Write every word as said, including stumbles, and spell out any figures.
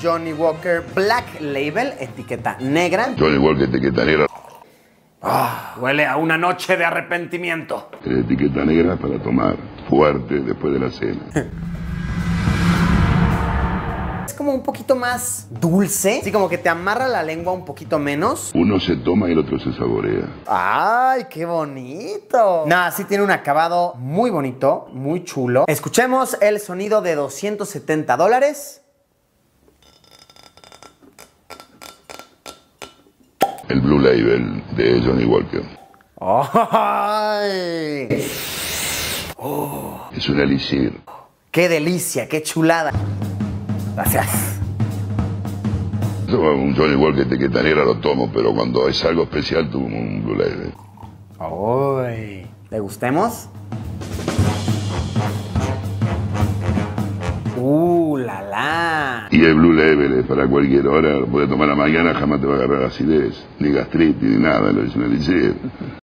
Johnny Walker Black Label, etiqueta negra. Johnny Walker, etiqueta negra. Ah, huele a una noche de arrepentimiento. La etiqueta negra para tomar fuerte después de la cena. Es como un poquito más dulce. Sí, como que te amarra la lengua un poquito menos. Uno se toma y el otro se saborea. ¡Ay, qué bonito! Nada, sí tiene un acabado muy bonito, muy chulo. Escuchemos el sonido de doscientos setenta dólares. El Blue Label de Johnny Walker. ¡Ay! Oh, Es un elixir. ¡qué delicia, qué chulada! Gracias. Yo un Johnny Walker etiqueta negra lo tomo, pero cuando es algo especial tomo un Blue Label. ¡Ay! ¿Le gustemos? ¡Uh, la la! Y el Blue Label es para cualquier hora, lo puedes tomar a la mañana, jamás te va a agarrar acidez, ni gastritis, ni nada, lo es un elixir.